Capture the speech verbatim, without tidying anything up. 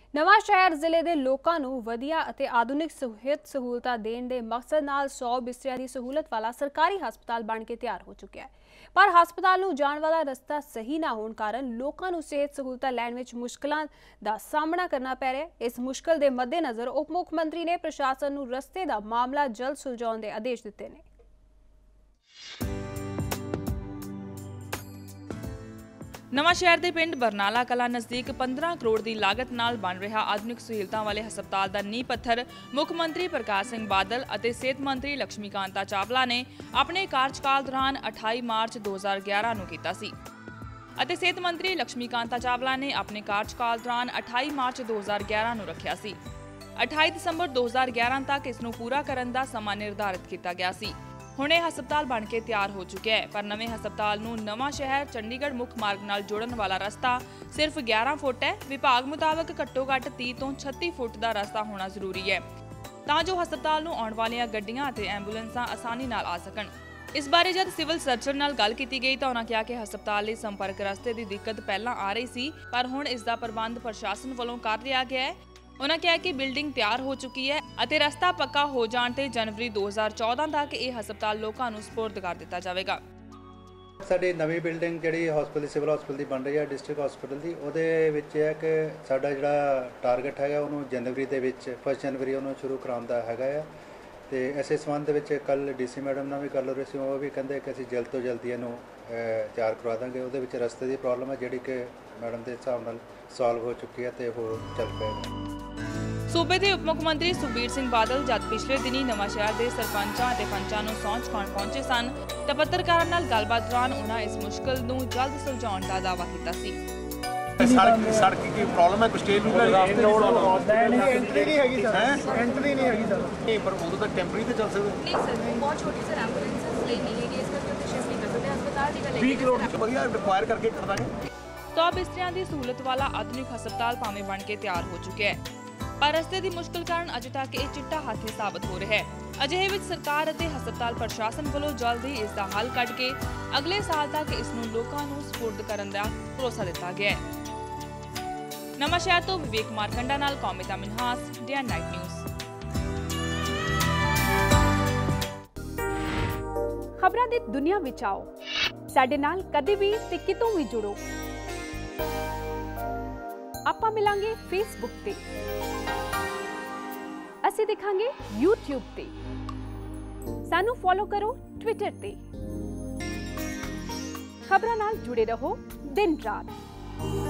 ਨਵਾਂ ਸ਼ਹਿਰ ਜ਼ਿਲ੍ਹੇ ਦੇ ਲੋਕਾਂ ਨੂੰ ਵਧੀਆ ਅਤੇ ਆਧੁਨਿਕ ਸਿਹਤ ਸਹੂਲਤਾਂ ਦੇਣ ਦੇ ਮਕਸਦ ਨਾਲ ਸੌ ਬਿਸਤਰਿਆਂ ਦੀ ਸਹੂਲਤ ਵਾਲਾ ਸਰਕਾਰੀ ਹਸਪਤਾਲ ਬਣ ਕੇ ਤਿਆਰ ਹੋ ਚੁੱਕਿਆ ਹੈ। ਪਰ ਹਸਪਤਾਲ ਨੂੰ ਜਾਣ ਵਾਲਾ ਰਸਤਾ ਸਹੀ ਨਾ ਹੋਣ ਕਾਰਨ ਲੋਕਾਂ ਨੂੰ ਸਿਹਤ ਸਹੂਲਤਾਂ ਲੈਣ ਵਿੱਚ ਮੁਸ਼ਕਲਾਂ ਦਾ ਸਾਹਮਣਾ ਕਰਨਾ ਪੈ ਰਿਹਾ ਹੈ। ਇਸ ਮੁਸ਼ਕਲ ਦੇ ਮੱਦੇਨਜ਼ਰ ਉਪ ਮੁੱਖ ਮੰਤਰੀ ਨੇ ਪ੍ਰਸ਼ਾਸਨ ਨੂੰ ਰਸਤੇ ਦਾ ਮਾਮਲਾ ਜਲਦ ਸੁਲਝਾਉਣ ਦੇ ਆਦੇਸ਼ ਦਿੱਤੇ ਨੇ। ਨਵਾਂ ਸ਼ਹਿਰ ਦੇ ਪਿੰਡ ਬਰਨਾਲਾ ਕਲਾ ਨਜ਼ਦੀਕ ਪੰਦਰਾਂ ਕਰੋੜ ਦੀ ਲਾਗਤ ਨਾਲ ਬਣ ਰਿਹਾ ਆਧੁਨਿਕ ਸਹੂਲਤਾਂ ਵਾਲੇ ਹਸਪਤਾਲ ਦਾ ਨੀਂਹ ਪੱਥਰ ਮੁੱਖ ਮੰਤਰੀ ਪ੍ਰਕਾਸ਼ ਸਿੰਘ ਬਾਦਲ ਅਤੇ ਸਿਹਤ ਮੰਤਰੀ ਲక్ష్ਮੀ ਕਾਂਤਾ ਚਾਵਲਾ ਨੇ ਆਪਣੇ ਕਾਰਜਕਾਲ ਦੌਰਾਨ ਅਠਾਈ ਮਾਰਚ ਦੋ ਹਜ਼ਾਰ ਗਿਆਰਾਂ ਨੂੰ ਕੀਤਾ ਸੀ ਅਤੇ ਸਿਹਤ ਮੰਤਰੀ ਲక్ష్ਮੀ ਕਾਂਤਾ ਚਾਵਲਾ ਨੇ ਆਪਣੇ ਕਾਰਜਕਾਲ ਦੌਰਾਨ ਅਠਾਈ ਮਾਰਚ ਦੋ ਹਜ਼ਾਰ ਗਿਆਰਾਂ ਨੂੰ ਰੱਖਿਆ ਸੀ। ਅਠਾਈ ਦਸੰਬਰ ਦੋ ਹਜ਼ਾਰ ਗਿਆਰਾਂ ਤੱਕ ਇਸ ਨੂੰ ਪੂਰਾ ਕਰਨ ਦਾ ਸਮਾਂ ਨਿਰਧਾਰਿਤ ਕੀਤਾ ਗਿਆ ਸੀ। ਹੁਣ ਇਹ ਹਸਪਤਾਲ ਬਣ ਕੇ ਤਿਆਰ ਹੋ ਚੁੱਕਿਆ ਹੈ, ਪਰ ਨਵੇਂ ਹਸਪਤਾਲ ਨੂੰ ਨਵਾਂ ਸ਼ਹਿਰ ਚੰਡੀਗੜ੍ਹ ਮੁੱਖ ਮਾਰਗ ਨਾਲ ਜੋੜਨ ਵਾਲਾ ਰਸਤਾ ਸਿਰਫ ਗਿਆਰਾਂ ਫੁੱਟ ਹੈ। ਵਿਭਾਗ ਮੁਤਾਬਕ ਘੱਟੋ ਘੱਟ ਤੀਹ ਤੋਂ ਛੱਤੀ ਫੁੱਟ ਦਾ ਰਸਤਾ ਹੋਣਾ ਜ਼ਰੂਰੀ ਹੈ ਤਾਂ ਜੋ ਹਸਪਤਾਲ ਨੂੰ ਆਉਣ ਵਾਲੀਆਂ ਗੱਡੀਆਂ ਅਤੇ ਐਂਬੂਲੈਂਸਾਂ ਆਸਾਨੀ ਨਾਲ ਆ ਸਕਣ। ਇਸ ਬਾਰੇ ਜਦ ਸਿਵਲ ਸਰਜਨ ਨਾਲ ਗੱਲ ਕੀਤੀ ਗਈ ਤਾਂ ਉਹਨਾਂ ਕਿਹਾ ਕਿ ਹਸਪਤਾਲ ਲਈ ਸੰਪਰਕ ਰਸਤੇ ਦੀ ਦਿੱਕਤ ਪਹਿਲਾਂ ਆ ਰਹੀ ਸੀ, ਪਰ ਹੁਣ ਇਸ ਦਾ ਪ੍ਰਬੰਧ ਪ੍ਰਸ਼ਾਸਨ ਵੱਲੋਂ ਕਰ ਲਿਆ ਗਿਆ ਹੈ। ਉਹਨਾਂ ਕਿਹਾ ਕਿ ਬਿਲਡਿੰਗ ਤਿਆਰ ਹੋ ਚੁੱਕੀ ਹੈ ਅਤੇ ਰਸਤਾ ਪੱਕਾ ਹੋ ਜਾਣ ਤੇ ਜਨਵਰੀ ਦੋ ਹਜ਼ਾਰ ਚੌਦਾਂ ਤੱਕ ਇਹ ਹਸਪਤਾਲ ਲੋਕਾਂ ਨੂੰ ਸਪੁਰਦ ਕਰ ਦਿੱਤਾ ਜਾਵੇਗਾ। ਸਾਡੀ ਨਵੀਂ ਬਿਲਡਿੰਗ ਜਿਹੜੀ ਹਸਪਤਾਲ ਸਿਵਲ ਹਸਪਤਾਲ ਦੀ ਬਣ ਰਹੀ ਹੈ ਡਿਸਟ੍ਰਿਕਟ ਹਸਪਤਾਲ ਦੀ, ਉਹਦੇ ਵਿੱਚ ਹੈ ਕਿ ਸਾਡਾ ਜਿਹੜਾ ਟਾਰਗੇਟ ਹੈਗਾ ਉਹਨੂੰ ਜਨਵਰੀ ਦੇ ਵਿੱਚ ਫਸਟ ਜਨਵਰੀ ਉਹਨੂੰ ਸ਼ੁਰੂ ਕਰਾਉਣ ਦਾ ਹੈਗਾ ਆ। ਤੇ ਇਸੇ ਸੰਬੰਧ ਦੇ ਵਿੱਚ ਕੱਲ ਡੀਸੀ ਮੈਡਮ ਨਾਲ ਵੀ ਗੱਲ ਹੋ ਰਹੀ ਸੀ, ਉਹ ਵੀ ਕਹਿੰਦੇ ਕਿ ਅਸੀਂ ਜਲਦ ਤੋਂ ਜਲਦੀ ਇਹਨੂੰ ਤਿਆਰ ਕਰਵਾ ਦਾਂਗੇ। ਉਹਦੇ ਵਿੱਚ ਰਸਤੇ ਦੀ ਪ੍ਰੋਬਲਮ ਹੈ ਜਿਹੜੀ ਕਿ ਮੈਡਮ ਦੇ ਹਿਸਾਬ ਨਾਲ ਸੋਲਵ ਹੋ ਚੁੱਕੀ ਹੈ ਤੇ ਉਹ ਚੱਲ ਪਏਗਾ। ਸੂਬੇ ਦੇ ਉਪ ਮੁੱਖ ਮੰਤਰੀ ਸੁਖਬੀਰ ਸਿੰਘ ਬਾਦਲ ਜਦ ਪਿਛਲੇ ਦਿਨੀ ਨਵਾਂ ਸ਼ਹਿਰ ਦੇ ਸਰਪੰਚਾਂ ਅਤੇ ਪੰਚਾਂ ਨੂੰ ਸਹੁੰ ਚੁਕਾਉਣ ਪਹੁੰਚੇ ਸਨ ਤਾਂ ਪੱਤਰਕਾਰਾਂ ਨਾਲ ਗੱਲਬਾਤ ਦੌਰਾਨ ਉਹਨਾਂ ਇਸ ਮੁਸ਼ਕਲ ਨੂੰ ਜਲਦ ਸੁਲਝਾਉਣ ਦਾ ਦਾਅਵਾ ਕੀਤਾ ਸੀ। ਸੜਕ ਸੜਕ ਕੀ ਪ੍ਰੋਬਲਮ ਹੈ, ਕੁਝ ਸਟੇਜ ਨੂੰ ਐਂਟਰੀ ਨਹੀਂ ਹੈਗੀ ਸਰ, ਐਂਟਰੀ ਨਹੀਂ ਹੈਗੀ ਸਰ। ਨਹੀਂ, ਪਰ ਉਦੋਂ ਤੱਕ ਟੈਂਪਰੇਰੀ ਤੇ ਚੱਲ ਸਕਦੇ। ਨਹੀਂ ਸਰ, ਬਹੁਤ ਛੋਟੀ ਸਰ ਐਂਬੂਲੈਂਸ ਲਈ ਨਹੀਂ ਹੈਗੀ, ਇਸ ਕਰਕੇ ਪੇਸ਼ੈਂਟ ਨਹੀਂ ਕਰ ਸਕਦੇ। ਹਸਪਤਾਲ ਦੀ ਗੱਲ ਹੈ ਵੀਹ ਕਰੋੜ ਵਧੀਆ ਰਿਕੁਆਇਰ ਕਰਕੇ ਕਰ ਦਾਂਗੇ। ਸੌ ਬਿਸਤਰਿਆਂ ਦੀ ਸਹੂਲਤ ਵਾਲਾ ਆਧੁਨਿਕ ਹਸਪਤਾਲ ਭਾਵੇਂ ਬਣ ਕੇ ਤਿਆਰ ਹੋ ਚੁੱਕਿਆ ਹੈ, ਪਰ ਰਸਤੇ ਦੀ ਮੁਸ਼ਕਲ ਕਾਰਨ ਅਜੇ ਤੱਕ ਇਹ ਚਿੱਟਾ ਹਾਥੀ ਸਾਬਤ ਹੋ ਰਿਹਾ ਹੈ। ਅਜਿਹੇ ਵਿੱਚ ਸਰਕਾਰ ਅਤੇ ਹਸਪਤਾਲ ਪ੍ਰਸ਼ਾਸਨ ਵੱਲੋਂ ਜਲਦ ਹੀ ਇਸ ਦਾ ਹੱਲ ਕੱਢ ਕੇ ਅਗਲੇ ਸਾਲ ਤੱਕ ਇਸ ਨੂੰ ਲੋਕਾਂ ਨੂੰ ਸਪੁਰਦ ਕਰਨ ਦਾ ਭਰੋਸਾ ਦਿੱਤਾ ਗਿਆ ਹੈ। ਨਵਾਂ ਸ਼ਹਿਰ ਤੋਂ ਵਿਵੇਕ ਮਾਰਕੰਡਾ ਨਾਲ Kaumita Minhas, day and night news. ਖਬਰਾਂ ਦੀ ਦੁਨੀਆ ਵਿੱਚ ਆਓ, ਸਾਡੇ ਨਾਲ ਕਦੇ ਵੀ ਤੇ ਕਿਤੋਂ ਵੀ ਜੁੜੋ। ਆਪਾਂ ਮਿਲਾਂਗੇ ਫੇਸਬੁੱਕ ਤੇ, ਅਸੀਂ ਦਿਖਾਂਗੇ ਯੂਟਿਊਬ ਤੇ, ਸਾਨੂੰ ਫੋਲੋ ਕਰੋ ਟਵਿੱਟਰ ਤੇ। ਖਬਰਾਂ ਨਾਲ ਜੁੜੇ ਰਹੋ ਦਿਨ ਰਾਤ।